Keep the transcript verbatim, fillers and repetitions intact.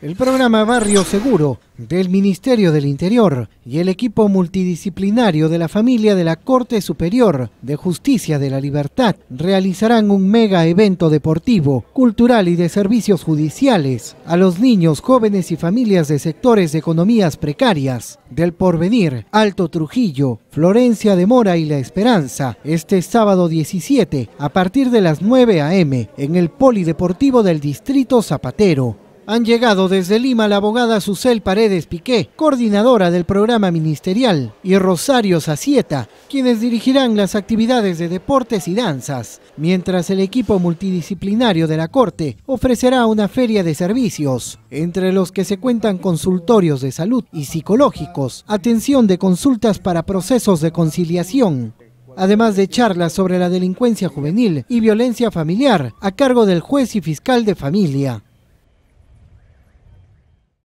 El programa Barrio Seguro del Ministerio del Interior y el equipo multidisciplinario de la familia de la Corte Superior de Justicia de la Libertad realizarán un mega evento deportivo, cultural y de servicios judiciales a los niños, jóvenes y familias de sectores de economías precarias del Porvenir, Alto Trujillo, Florencia de Mora y La Esperanza, este sábado diecisiete a partir de las nueve a eme en el Polideportivo del Distrito Zapatero. Han llegado desde Lima la abogada Susel Paredes Piqué, coordinadora del programa ministerial, y Rosario Sacieta, quienes dirigirán las actividades de deportes y danzas, mientras el equipo multidisciplinario de la Corte ofrecerá una feria de servicios, entre los que se cuentan consultorios de salud y psicológicos, atención de consultas para procesos de conciliación, además de charlas sobre la delincuencia juvenil y violencia familiar a cargo del juez y fiscal de familia.